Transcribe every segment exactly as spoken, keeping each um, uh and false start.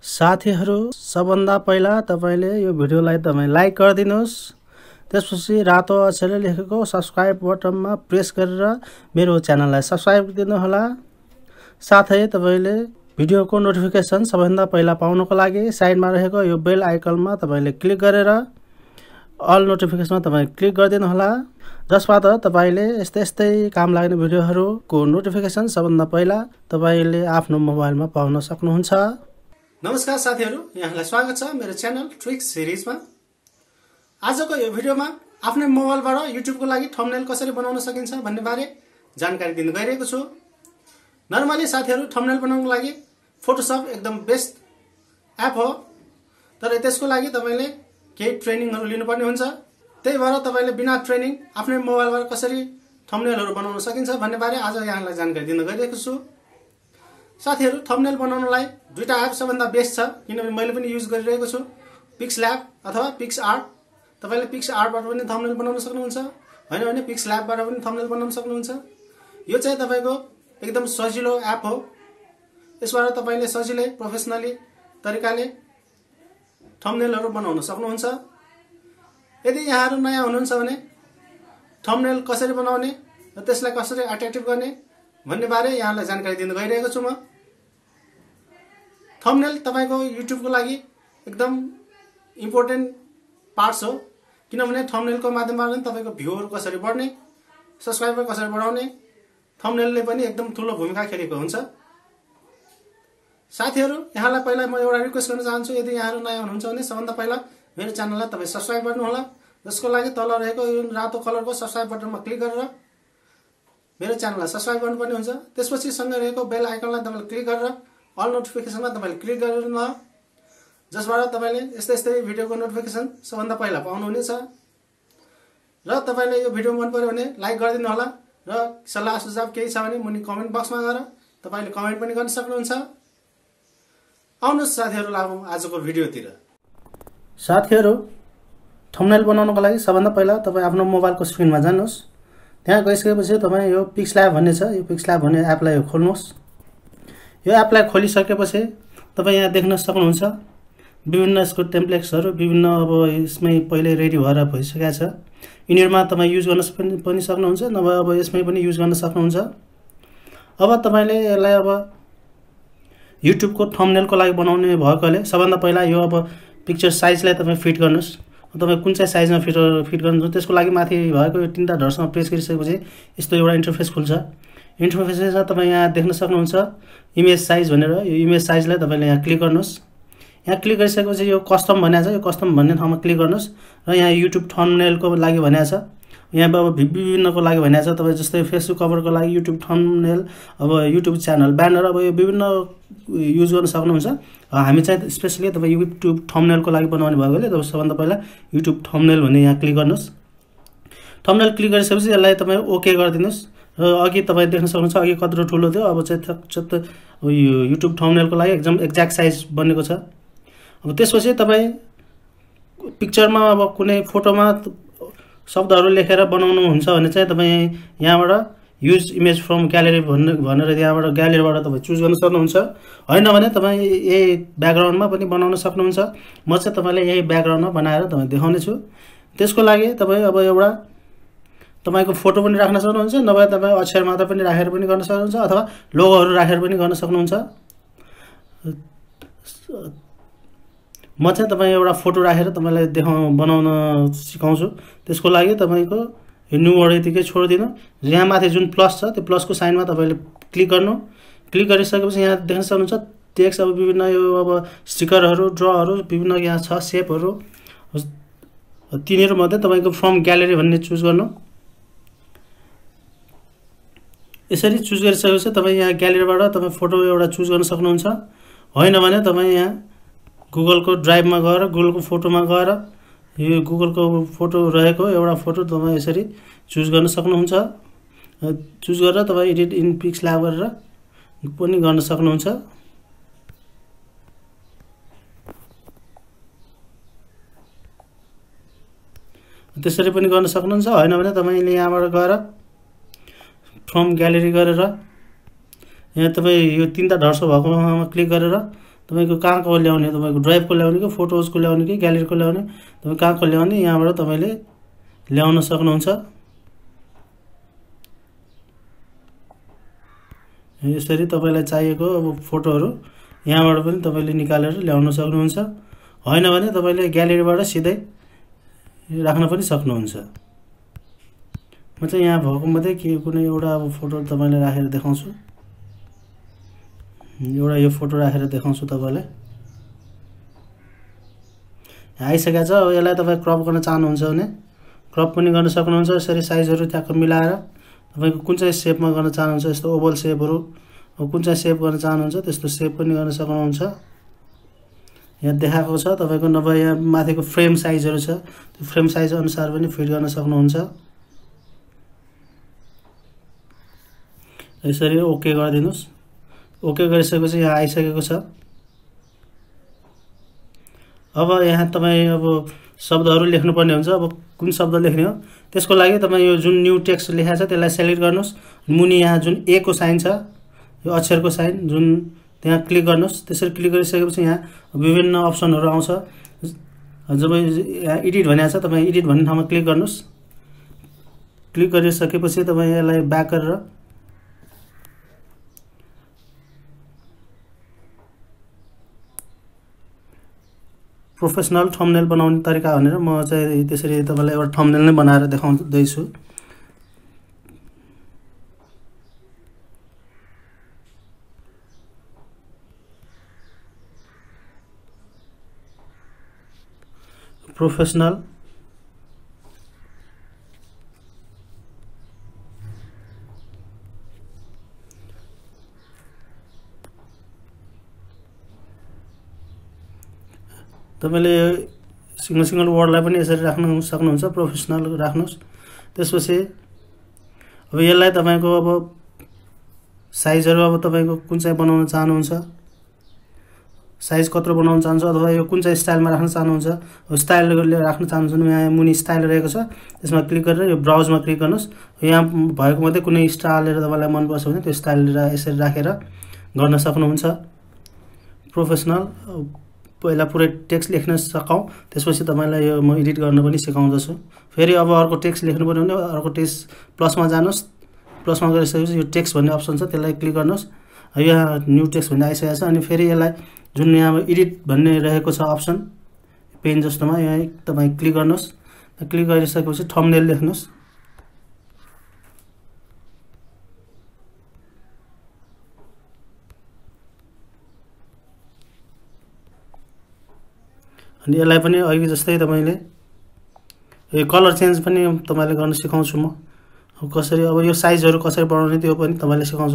साथीहरु सबभन्दा पहिला तपाईले यो भिडियोलाई तपाई लाइक गरिदिनुस्। त्यसपछि रातो अक्षरले लेखेको सब्स्क्राइब बटनमा प्रेस गरेर मेरो च्यानललाई सब्स्क्राइब गरिदिनु होला। साथै तपाईले भिडियोको नोटिफिकेसन सबभन्दा पहिला पाउनको लागि साइडमा रहेको यो बेल आइकनमा तपाईले क्लिक गरेर अल नोटिफिकेसनमा तपाई क्लिक गरिदिनु होला, जसबाट तपाईले यस्तै यस्तै काम लाग्ने भिडियोहरुको नोटिफिकेसन सबभन्दा पहिला तपाईले आफ्नो मोबाइलमा पाउन सक्नुहुन्छ। नमस्कार साथीहरु, यहाँलाई स्वागत छ मेरो च्यानल ट्रिक्स सिरिजमा। आजको यो भिडियोमा आफ्नै मोबाइलबाट युट्युबको लागि थम्बनेल कसरी बनाउन सकिन्छ भन्ने बारे जानकारी दिन गइरहेको छु। नर्मली साथीहरु थम्बनेल बनाउनको लागि फोटोशप एकदम बेस्ट एप हो, तर त्यसको लागि तपाईले केही ट्रेनिङहरु लिनुपर्ने हुन्छ। त्यही भएर तपाईले बिना ट्रेनिङ आफ्नै मोबाइलबाट कसरी थम्बनेलहरु बनाउन सकिन्छ भन्ने बारे आज यहाँलाई जानकारी दिन गइरहेको छु। साथीहरु थम्बनेल बनाउनलाई दुईटा एप सबभन्दा बेस्ट छ, किनभने मैले पनि युज गरिरहेको छु, पिक्सल्याब अथवा पिक्सआर्ट। तपाईले पिक्सआर्टबाट पनि थम्बनेल बनाउन सक्नुहुन्छ, हैन भने पिक्सल्याबबाट पनि थम्बनेल बनाउन सक्नुहुन्छ। यो चाहिँ तपाईको एकदम सजिलो एप हो। यसबाट तपाईले सजिलै प्रोफेसनली तरिकाले थम्बनेलहरु बनाउन सक्नुहुन्छ। यदि यहाँहरु नयाँ हुनुहुन्छ भने थम्बनेल कसरी बनाउने र त्यसलाई कसरी अट्र्याक्टिभ गर्ने भन्ने बारे यहाँलाई जानकारी दिन गइरहेको छु म। थम्बनेल तपाईको युट्युबको लागि एकदम इम्पोर्टेन्ट पार्ट्स हो, किनभने थम्बनेलको माध्यमबाट तपाईको भ्युहरु कसरी बढ्ने, सब्स्क्राइबर कसरी बढाउने, थम्बनेलले पनि एकदम ठूलो भूमिका खेलेको हुन्छ। साथीहरु, यहाँलाई पहिला म एउटा रिक्वेस्ट गर्न चाहन्छु, यदि यहाँहरु नयाँ हुनुहुन्छ भने सबभन्दा पहिला मेरो च्यानललाई तपाई सब्स्क्राइब गर्नु होला, जसको लागि तल रहेको यो रातो कलरको सब्स्क्राइब बटनमा क्लिक गरेर मेरो च्यानललाई सब्स्क्राइब गर्नुपर्ने हुन्छ। त्यसपछि सँगै रहेको बेल आइकनलाई तपाईले क्लिक गरेर अल नोटिफिकेसनमा तपाईले क्लिक गरिदिनु होला, जसबाट तपाईले यस्तै यस्तै भिडियोको नोटिफिकेसन सबभन्दा पहिला पाउनुहुनेछ। र तपाईले यो भिडियो मन पर्यो भने लाइक गरिदिनु होला, र सल्लाह सुझाव केही छ भने मुनि कमेन्ट बक्समा गएर तपाईले कमेन्ट पनि गर्न सक्नुहुन्छ। आउनुहोस् साथीहरु, लागौं आजको भिडियोतिर। साथीहरु, थम्बनेल बनाउनको लागि सबभन्दा पहिला तपाई आफ्नो मोबाइलको स्क्रिनमा जानुहोस्। त्यहाँ गइसकेपछि तपाई यो पिक्सल्याब भन्ने छ, यो पिक्सल्याब भन्ने एपलाई खोल्नुहोस्। यो एपलाई खोलिसकेपछि तपाई यहाँ देख्न सक्नुहुन्छ विभिन्न यसको टेम्प्लेट्सहरु विभिन्न अब यसमै पहिले रेडी भएर भइसकेको छ। यिनीहरुमा तपाई युज गर्न पनि सक्नुहुन्छ, नभए अब यसमै पनि युज गर्न सक्नुहुन्छ। अब तपाईले यसलाई अब युट्युबको थम्बनेलको लागि बनाउने भएकोले सबभन्दा पहिला यो अब पिक्चर साइजलाई तपाई फिट गर्नुस्। तपाई कुन चाहिँ साइजमा फिट फिट गर्नुहुन्छ त्यसको लागि माथि भएको यो तीनटा डटसमा प्रेस गरिसकेपछि यस्तो एउटा इन्टरफेस खुल्छ। इन्टरफेसमा तपाई यहाँ देख्न सक्नुहुन्छ इमेज साइज भनेर, यो इमेज साइजलाई तपाईले यहाँ क्लिक गर्नुस्। यहाँ क्लिक गरिसकेपछि यो कस्टम भनेको छ, यो कस्टम भन्ने ठाउँमा क्लिक गर्नुस् र यहाँ युट्युब थम्बनेलको लागि भनेको छ। यहाँ अब विभिन्नको लागि भनेको छ, तपाई जस्तै फेसबुक कभरको लागि युट्युब थम्बनेल, अब युट्युब च्यानल ब्यानर, अब यो विभिन्न युज गर्न सक्नुहुन्छ। हामी चाहिँ स्पेशली तपाई युट्युब थम्बनेलको लागि बनाउने भएकोले तपाईँ सबभन्दा पहिला युट्युब थम्बनेल भन्ने यहाँ क्लिक गर्नुस्। थम्बनेल क्लिक गरिसकेपछि यसलाई तपाई ओके गरिदिनुस्। र अघि तपाई देख्न सक्नुहुन्छ अघि कत्रो ठुलो थियो, अब चाहिँ चत्त यो युट्युब थम्बनेलको लागि एकदम एक्ज्याक्ट साइज बनेको छ। अब त्यसपछि तपाई पिक्चरमा अब कुनै फोटोमा शब्दहरु लेखेर बनाउनु हुन्छ भने चाहिँ तपाई यहाँबाट युज इमेज फ्रम ग्यालेरी भन्ने भनेर यहाँबाट ग्यालेरीबाट तपाई चुज गर्न सक्नुहुन्छ। हैन भने तपाई यही ब्याकग्राउन्डमा पनि बनाउन सक्नुहुन्छ। म चाहिँ तपाईलाई यही ब्याकग्राउन्डमा बनाएर तपाई देखाउने छु। त्यसको लागि तपाई अब एउटा तपाईको फोटो पनि राख्न सक्नुहुन्छ, नभए तपाई अक्षर मात्र पनि राखेर पनि गर्न सक्नुहुन्छ, अथवा लोगोहरु राखेर पनि गर्न सक्नुहुन्छ। म चाहिँ तपाई एउटा फोटो राखेर तपाईलाई देखाउन बनाउन सिकाउँछु। त्यसको लागि तपाईको यो न्यू वर्ड यतिकै छोड्दिनु। यहाँ माथि जुन प्लस छ त्यो प्लसको साइनमा तपाईले क्लिक गर्नु। क्लिक गरिसकेपछि यहाँ देख्न सक्नुहुन्छ टेक्स्ट, अब विभिन्न यो अब स्टिकरहरु, ड्रहरु विभिन्न यहाँ छ शेपहरु। तिनीहरु मध्ये तपाईको फ्रम ग्यालेरी भन्ने चुज गर्नु। यसरी चुज गरिसकेपछि तपाई यहाँ ग्यालेरीबाट तपाई फोटो एउटा चुज गर्न सक्नुहुन्छ। हैन भने तपाई यहाँ गुगलको ड्राइभमा गएर गुगलको फोटोमा गएर यो गुगलको फोटो रहेको एउटा फोटो तपाई यसरी चुज गर्न सक्नुहुन्छ। चुज गरेर तपाई एडिट इन पिक्सल्याब गरेर पनि गर्न सक्नुहुन्छ। त्यसरी पनि गर्न सक्नुहुन्छ। हैन भने तपाईले यहाँबाट गएर फ्रम ग्यालेरी गरेर यहाँ तपाई यो तीनटा डट्स भएको ठाउँमा क्लिक गरेर तपाईको कहाँको ल्याउने, तपाईको ड्राइभको ल्याउने कि फोटोजको ल्याउने कि ग्यालेरीको ल्याउने, तपाईँ कहाँको ल्याउने यहाँबाट तपाईले ल्याउन सक्नुहुन्छ। यसरी तपाईलाई चाहिएको अब फोटोहरू यहाँबाट पनि तपाईले निकालेर ल्याउन सक्नुहुन्छ। हैन भने तपाईले ग्यालेरीबाट सिधै राख्न पनि सक्नुहुन्छ। म चाहिँ यहाँ भएको मध्ये के कुनै एउटा अब फोटो तपाईलाई राखेर देखाउँछु। एउटा यो फोटो राखेर देखाउँछु तपाईलाई। आइसकेको छ। अब यसलाई तपाई क्रप गर्न चाहनुहुन्छ भने क्रप पनि गर्न सक्नुहुन्छ। यसरी साइजहरू ठ्याक्क मिलाएर तपाईको कुन चाहिँ शेपमा गर्न चाहनुहुन्छ, यस्तो ओभल शेपहरू, अब कुन चाहिँ शेप गर्न चाहनुहुन्छ त्यस्तो शेप पनि गर्न सक्नुहुन्छ। यहाँ देखाएको छ तपाईको। नभए यहाँ माथिको फ्रेम साइजहरू छ, त्यो फ्रेम साइज अनुसार पनि फिट गर्न सक्नुहुन्छ। यसरी ओके गरिदिनुस्। ओके गरिसकेपछि यहाँ आइसकेको छ। अब यहाँ तपाईँ अब शब्दहरू लेख्नुपर्ने हुन्छ। अब कुन शब्द लेख्ने हो त्यसको लागि तपाईँ यो जुन न्यू टेक्स्ट लेखेको छ त्यसलाई सेलेक्ट गर्नुहोस्। मुनि यहाँ जुन ए को साइन छ, यो अक्षरको साइन जुन, त्यहाँ क्लिक गर्नुहोस्। त्यसरी क्लिक गरिसकेपछि यहाँ विभिन्न अप्सनहरू आउँछ। जब यहाँ एडिट भनेको छ तपाईँ एडिट भन्ने ठाउँमा क्लिक गर्नुहोस्। क्लिक गरिसकेपछि तपाईँ यसलाई ब्याक गरेर प्रोफेसनल थम्बनेल बनाउने तरिका भनेर म चाहिँ त्यसरी तपाईलाई एउटा थम्बनेल नै बनाएर देखाउँदैछु। प्रोफेसनल तपाईले सिंगल सिंगल वर्डलाई पनि यसरी राख्न सक्नुहुन्छ। प्रोफेसनल राख्नुहोस्। त्यसपछि अब यसलाई तपाईको अब साइजहरू अब तपाईको कुन चाहिँ बनाउन चाहनुहुन्छ, साइज कत्रो बनाउन चाहनुहुन्छ, अथवा यो कुन चाहिँ स्टाइलमा राख्न चाहनुहुन्छ। अब स्टाइलले राख्न चाहनुहुन्छ भने यहाँ मुनि स्टाइल रहेको छ, त्यसमा क्लिक गरेर यो ब्राउजमा क्लिक गर्नुहोस्। यहाँ भएको मध्ये कुनै स्टाइलले तपाईलाई मन पर्छ भने त्यो स्टाइल यसरी राखेर गर्न सक्नुहुन्छ। प्रोफेसनल पहिला पुरै टेक्स्ट लेख्न सकाउँ, त्यसपछि तपाईलाई यो म एडिट गर्न पनि सिकाउँदछु। फेरि अब अर्को टेक्स्ट लेख्नु पर्यो भने अर्को टेक्स्ट प्लसमा जानुहोस्। प्लसमा गरिसकेपछि यो टेक्स्ट भन्ने अप्सन छ त्यसलाई क्लिक गर्नुहोस्। यहाँ न्यू टेक्स्ट भन्ने आइसकेको छ। अनि फेरि यसलाई जुन यहाँ एडिट भन्ने रहेको छ अप्सन पेन जस्तोमा, यहाँ तपाईँ क्लिक गर्नुहोस्। क्लिक गरिसकेपछि थम्बनेल लेख्नुहोस्। अनि यसलाई पनि अघि जस्तै तपाईले यो कलर चेन्ज पनि तपाईले गर्न सिकाउँछु म। अब कसरी अब यो साइजहरू कसरी बढाउने त्यो पनि तपाईले सिकाउँछु।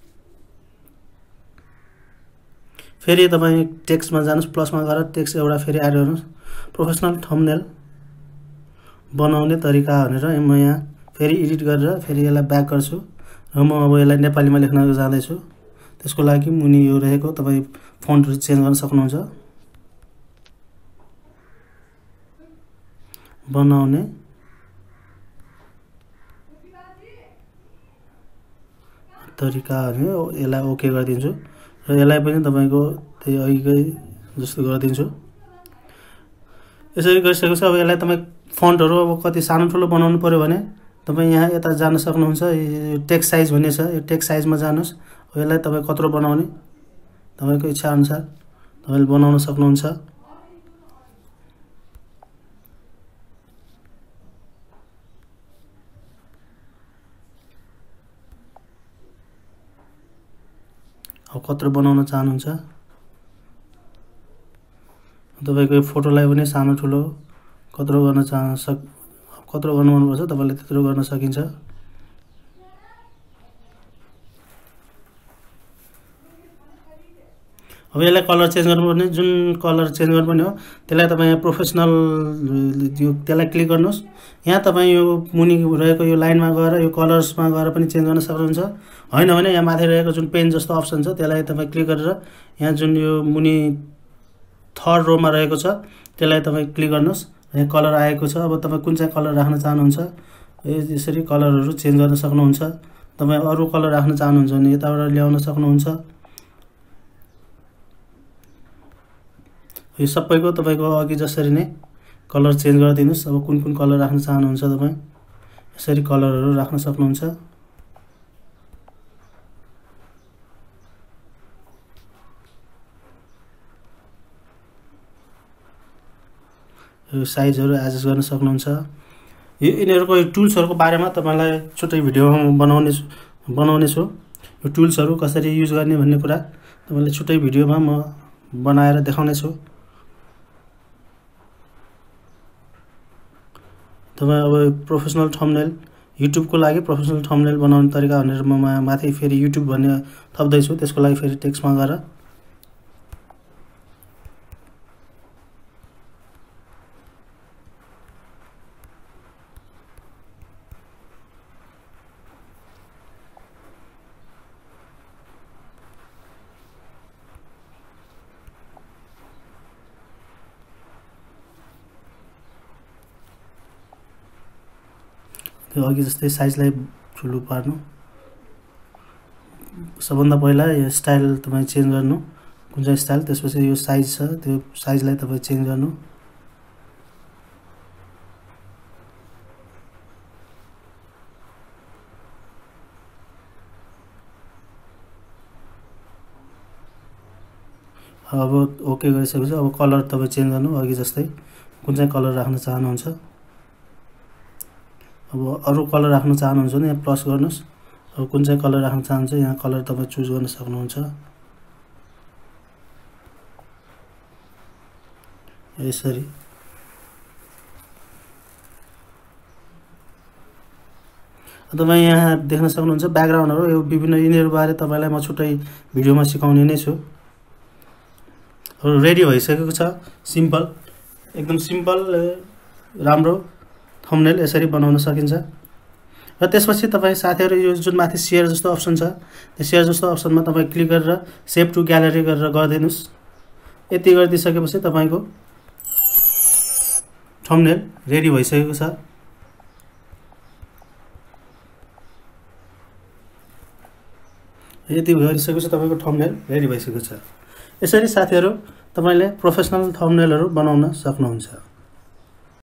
फेरि तपाई टेक्स्टमा जानुहोस्, प्लसमा गएर टेक्स्ट एउटा फेरि एड गर्नुहोस्। प्रोफेसनल थम्बनेल बनाउने तरिका भनेर म यहाँ फेरि एडिट गरेर फेरि यसलाई ब्याक गर्छु र म अब यसलाई नेपालीमा लेख्न जाँदैछु। त्यसको लागि मुनि यो रहेको तपाई फन्टहरू चेन्ज गर्न सक्नुहुन्छ। बनाउने तरिका हो, यसलाई ओके गरिदिन्छु र यसलाई पनि तपाईको त्यही अघिकै जस्तो गरिदिन्छु। यसरी गरिसकेपछि अब यसलाई तपाई फन्टहरू अब कति सानो ठुलो बनाउनु पर्यो भने तपाई यहाँ यता जान सक्नुहुन्छ। यो टेक्स्ट साइज भन्ने छ, यो टेक्स्ट साइजमा जानुहोस्। यसलाई तपाई कत्रो बनाउने तपाईको इच्छा अनुसार तपाईले बनाउन सक्नुहुन्छ। अब कत्रो बनाउन चाहनुहुन्छ तपाईको यो फोटोलाई पनि सानो ठुलो कत्रो गर्न चाहन सक कत्रो गर्नु मन पर्छ तपाईले त्यत्रो गर्न सकिन्छ। अब यसलाई कलर चेन्ज गर्नुपर्ने, जुन कलर चेन्ज गर्नुपर्ने हो त्यसलाई तपाईँ प्रोफेसनल यो त्यसलाई क्लिक गर्नुहोस्। यहाँ तपाईँ यो मुनि रहेको यो लाइनमा गएर यो कलर्समा गएर पनि चेन्ज गर्न सक्नुहुन्छ। हैन भने यहाँ माथि रहेको जुन पेन जस्तो अप्सन छ त्यसलाई तपाईँ क्लिक गरेर यहाँ जुन यो मुनि थर्ड रोमा रहेको छ त्यसलाई तपाईँ क्लिक गर्नुहोस्। यहाँ कलर आएको छ। अब तपाईँ कुन चाहिँ कलर राख्न चाहनुहुन्छ यसरी कलरहरू चेन्ज गर्न सक्नुहुन्छ। तपाईँ अरू कलर राख्न चाहनुहुन्छ भने यताबाट ल्याउन सक्नुहुन्छ। यो सबैको तपाईको अघि जसरी नै कलर चेन्ज गरिदिनुस्। अब कुन कुन कलर राख्न चाहनुहुन्छ तपाई यसरी कलरहरु राख्न सक्नुहुन्छ। यो साइजहरु एडजस्ट गर्न सक्नुहुन्छ। यो यिनीहरुको टुल्सहरुको बारेमा तपाईलाई छुट्टै भिडियोमा बनाउने बनाउने छु। यो टुल्सहरु कसरी युज गर्ने भन्ने कुरा तपाईलाई छुट्टै भिडियोमा म बनाएर देखाउने छु। तपाई अब प्रोफेसनल थम्बनेल युट्युब को लागि प्रोफेसनल थम्बनेल बनाउने तरिका भनेर म माथि फेरि युट्युब भन्ने थप्दै छु। त्यसको लागि फेरि टेक्स्टमा गएर त्यो अघि जस्तै साइजलाई ठुलो पार्नु। सबभन्दा पहिला यो स्टाइल तपाई चेन्ज गर्नु कुन चाहिँ स्टाइल, त्यसपछि यो साइज छ त्यो साइजलाई तपाई चेन्ज गर्नु। अब ओके गरिसकेपछि अब कलर तपाई चेन्ज गर्नु। अघि जस्तै कुन चाहिँ कलर राख्न चाहनुहुन्छ। अब अरु कलर राख्न चाहनुहुन्छ भने यहाँ प्लस गर्नुस्। अब कुन चाहिँ कलर राख्न चाहनुहुन्छ यहाँ कलर तपाई चुज गर्न सक्नुहुन्छ। यसरी तपाई यहाँ देख्न सक्नुहुन्छ ब्याकग्राउन्डहरु। यो विभिन्न यिनीहरु बारे तपाईलाई म छुट्टै भिडियोमा सिकाउने नै छु। रेडी भइसकेको छ। सिम्पल एकदम सिम्पल राम्रो थम्बनेल यसरी बनाउन सकिन्छ। र त्यसपछि तपाई साथीहरु यो जुन माथि शेयर जस्तो अप्सन छ त्यो शेयर जस्तो अप्सनमा तपाई क्लिक गरेर सेभ टु ग्यालरी गरेर गर्दिनुस्। यति गरिदिसकेपछि तपाईको थम्बनेल रेडी भइसकेको छ। यति गरिसकेपछि तपाईको थम्बनेल रेडी भइसकेको छ। यसरी साथीहरु तपाईले प्रोफेसनल थम्बनेलहरु बनाउन सक्नुहुन्छ।